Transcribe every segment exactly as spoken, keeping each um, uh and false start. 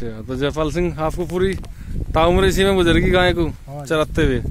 अच्छा, तो जयपाल सिंह आपको पूरी ताउम्र इसी में गुजर गई गाय को चराते हुए।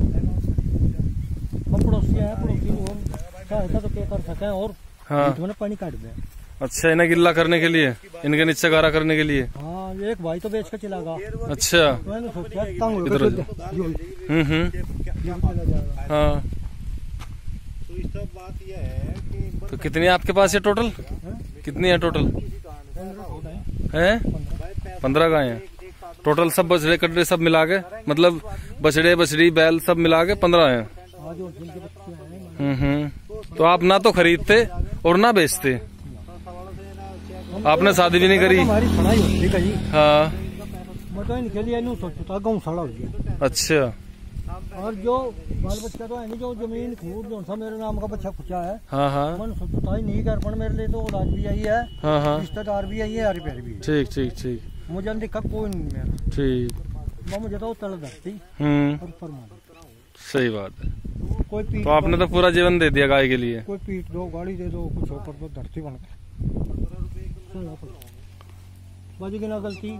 पड़ोसी है, पड़ोसी और तो क्या कर सके और हाँ पानी काट दे। अच्छा, इन्हें गिल्ला करने के लिए, इनके नीचे गारा करने के लिए। हाँ, एक भाई तो बेच के चला गया। अच्छा, तो मैंने सोचा तंग इधर हम्म हम्म हाँ। तो बात यह है कि तो कितनी है आपके पास ये टोटल, कितनी है टोटल? है पंद्रह गाय हैं टोटल, सब बछड़े कटड़े सब मिला के, मतलब बछड़े बछड़ी बैल सब मिला के पंद्रह हैं। हम्म हम्म तो आप ना तो खरीदते और ना बेचते, आपने शादी भी नहीं करी? हमारी पढ़ाई होती कहीं। हाँ, मैं तो इनके लिए नहीं सोचता, गौशाला हो गया। अच्छा, और जो बाल बच्चा तो है नहीं, जो जमीन खूब जो सा मेरे नाम का बच्चा खुचा है। हाँ हाँ, मन सोचता ही नहीं कर, पर मेरे लिए तो औलाद भी आई है। हाँ हाँ, रिश्तेदार भी आई है, यार प्यार भी है। ठीक ठीक ठीक, मुझे दिखा कोई नहीं मेरा। ठीक, मुझे तो तल धरती हम्म और फरमा, सही बात है। कोई पीट तो आपने तो पूरा जीवन दे दिया गाय के लिए। कोई पीट दो, गाड़ी दे दो, कुछ होकर तो धरती बन के बाजी की ना गलती।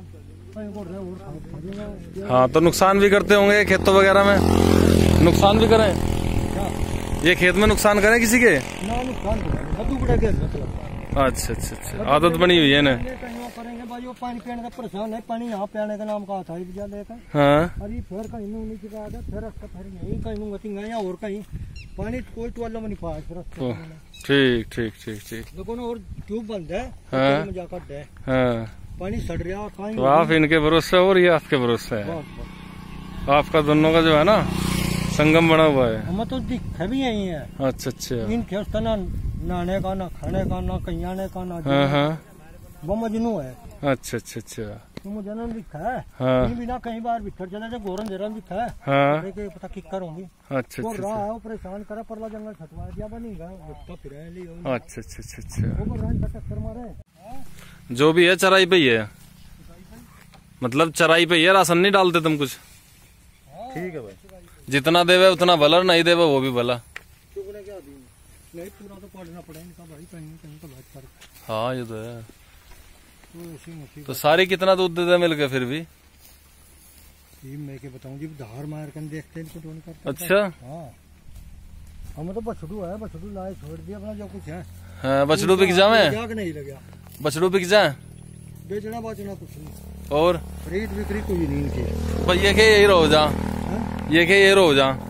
हाँ, तो नुकसान भी करते होंगे खेतों वगैरह में, नुकसान भी करें ये खेत में, नुकसान करें किसी के? ना नुकसान करें। अच्छा अच्छा अच्छा, आदत बनी हुई है ना। करेंगे भाई, वो पानी पीने का परेशान है, पानी यहाँ पीने का नाम का था लेकर। हाँ, अरे फिर कहीं नहीं जगह है, फिर फिर यहीं कहीं गतिंगा या और कहीं पानी कोई टोला में नहीं पाया फिर। ठीक ठीक ठीक ठीक, देखो ना, और ट्यूब बंद है। हाँ जाकर है, हाँ, पानी सड़ रहा है। तो आप इनके भरोसे और ये आपके भरोसे है, आपका दोनों का जो है ना संगम बना हुआ है। हमें तो दिखे भी यही है। अच्छा अच्छा, इन खेत ना नहाने का, ना खाने का, ना कहीं आने का, ना हाँ हाँ, वो मजनू है। अच्छा अच्छा अच्छा, तो मुझे ना दिखा है। हाँ, बिना कहीं बार बिखर चले जाए, गोरन जरा दिखा है। हाँ, पता किक्कर होंगी। अच्छा वो अच्छा रहा है, परेशान करा, परला जंगल छटवा दिया, बनी गया फिर। अच्छा अच्छा अच्छा अच्छा, वो टक्कर मारे। जो भी है चराई पे ही है, मतलब चराई पे ही है, राशन नहीं डालते तुम कुछ? ठीक है भाई, जितना देवे उतना भला, नहीं देवे वो भी भला। नहीं, पूरा तो पढ़ना पड़ेगा इनका भाई, कहीं कहीं तो बात कर। हाँ, ये तो है। तो, तो सारी कितना दूध देते मिल के फिर भी? ये मैं क्या बताऊं जी, धार मार कर देखते हैं इनको तो नहीं करते। अच्छा, हाँ, हमें तो बछड़ू है, बछड़ू लाए छोड़ दिया अपना जो कुछ है। हाँ, बछड़ू बिक जावे, नहीं लगा, बछड़ू बिक जाए, बेचना बाचना कुछ नहीं, और खरीद बिक्री कोई नहीं इनकी। भाई ये के यही रहो जा, ये के ये रहो जा।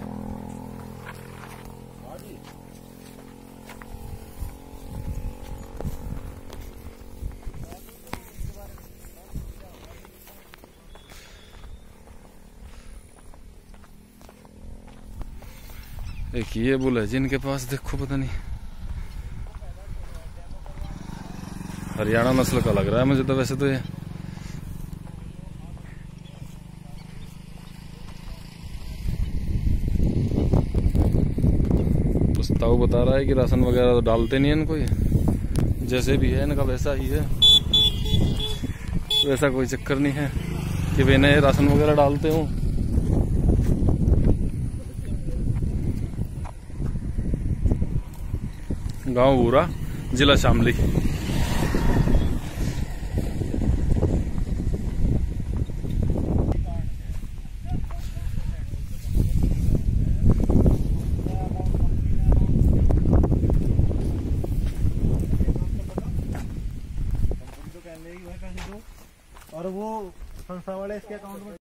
एक ये बुल है जिनके पास, देखो पता नहीं हरियाणा नस्ल का लग रहा है मुझे तो, वैसे तो ये प्रस्ताव बता रहा है कि राशन वगैरह तो डालते नहीं है इनको, ये जैसे भी है इनका वैसा ही है, वैसा कोई चक्कर नहीं है कि वे नए राशन वगैरह डालते हों। गांव बूरा, जिला शामली। और वो संस्था वाले इसके अकाउंट में